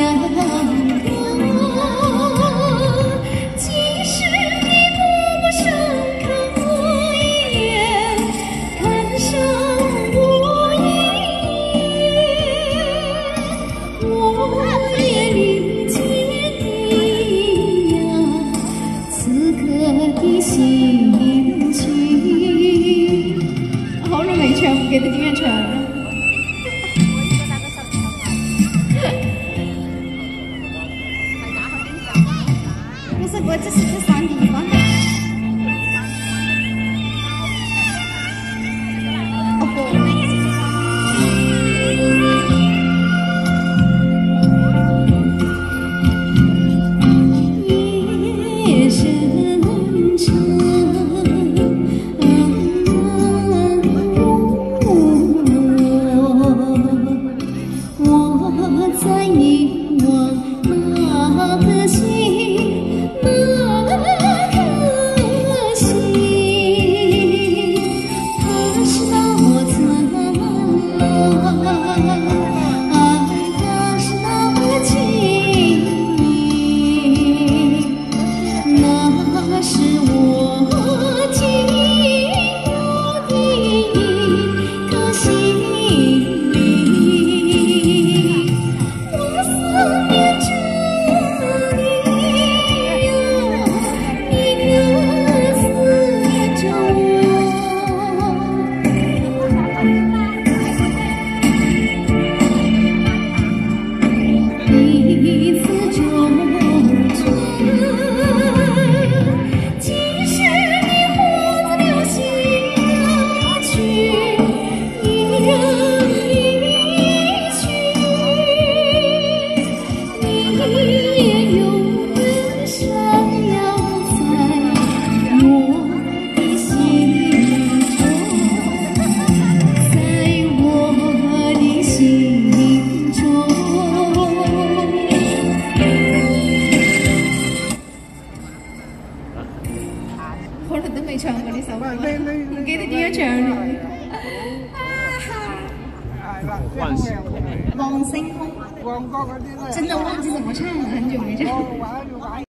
好久没唱，不给他经验唱了。不是，我这是这三地方的。夜深长。 在凝望那颗星，那颗星，它是那么灿烂，它是那么静谧，那是我紧握的一颗心。 好久都没唱过这首歌，你给他经验唱了。王星空，真的忘记怎么唱了，很久没唱。